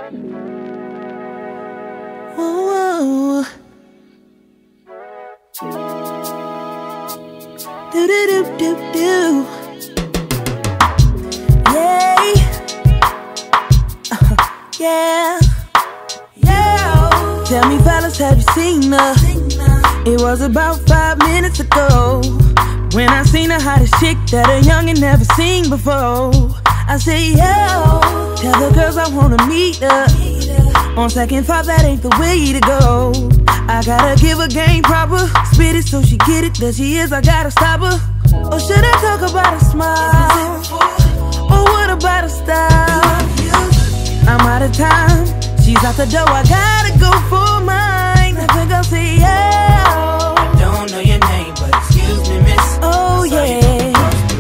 Whoa. Do do do do do. Yeah. Yeah. Yeah. Tell me, fellas, have you seen her? It was about 5 minutes ago when I seen the hottest chick that a youngin' never seen before. I say, yo, tell the girls I wanna meet her. On second thought, that ain't the way to go. I gotta give her game proper, spit it so she get it. There she is, I gotta stop her. Or should I talk about a smile? Or what about a style? I'm out of time, she's out the door, I gotta go for mine. I think I'll say, yeah. I don't know your name, but excuse me, miss. Oh yeah.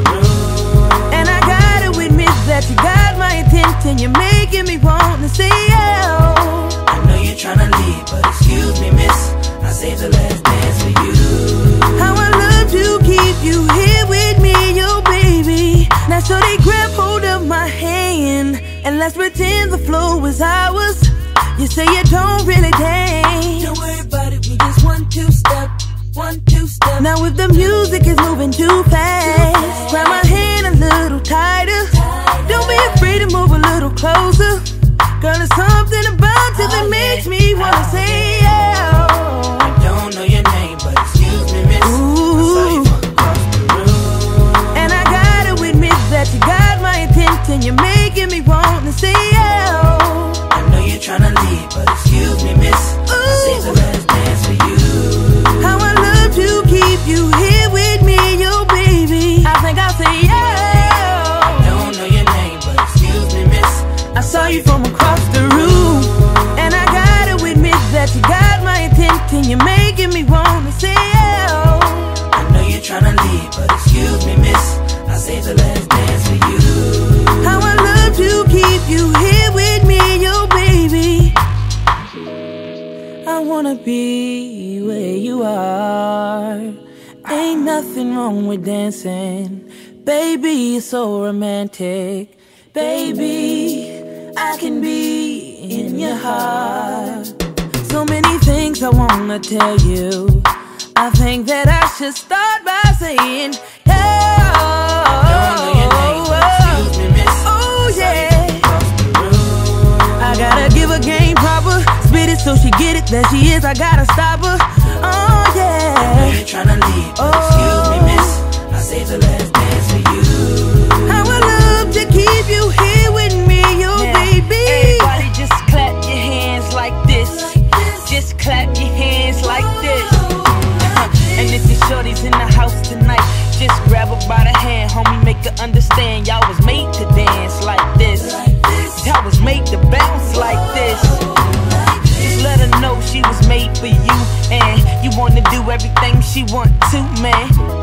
And I gotta admit that you got my attention. You're making me want to say, yeah. I know you're tryna leave, but excuse me, miss. I saved the last dance for you. How I love to keep you here with me, yo baby. Now so they grab hold of my hand and let's pretend the flow is ours. You say you don't really dance. Don't worry about it, we just 1-2 step, 1-2 step. Now if the music is moving too fast, grab my hand a little tighter. Don't be afraid to move a little closer. Girl, there's something about you that makes me wanna say, yeah. I don't know your name, but excuse me, miss. Ooh. I saw you from across the room. And I gotta admit that you got my attention. You're making me want to say, yeah. I know you're tryna leave, but excuse me, miss. I saved the last dance for you. How I love to keep you here with me, yo baby. I think I'll say, yeah. I don't know your name, but excuse me, miss. I saw you from across the room, and I gotta admit that you got my attention. You're making me want to say, yeah. I know you're tryna leave, but excuse me, miss. I saved the last dance for you. How I love to keep you here with me, yo baby. I wanna be where you are. Ain't nothing wrong with dancing. Baby, you're so romantic. Baby, I can be in your heart. So many things I wanna tell you. I think that I should start by saying, yeah. Don't know your name, but excuse me, miss. Oh yeah. Across the room. I gotta give her game proper, spit it so she get it. There she is, I gotta stop her. Oh I know yeah. you're tryna leave, but excuse me, miss. I saved the last dance for you. How I love to keep you here with me, yo baby. Everybody just clap your hands like this. Just clap your hands like this. And if your shorty's in the house tonight, just grab her by the hand, homie, make her understand. Y'all was made to dance like this. Y'all was made to bounce like this. Just let her know she was made for you, and you wanna do everything she want to, man.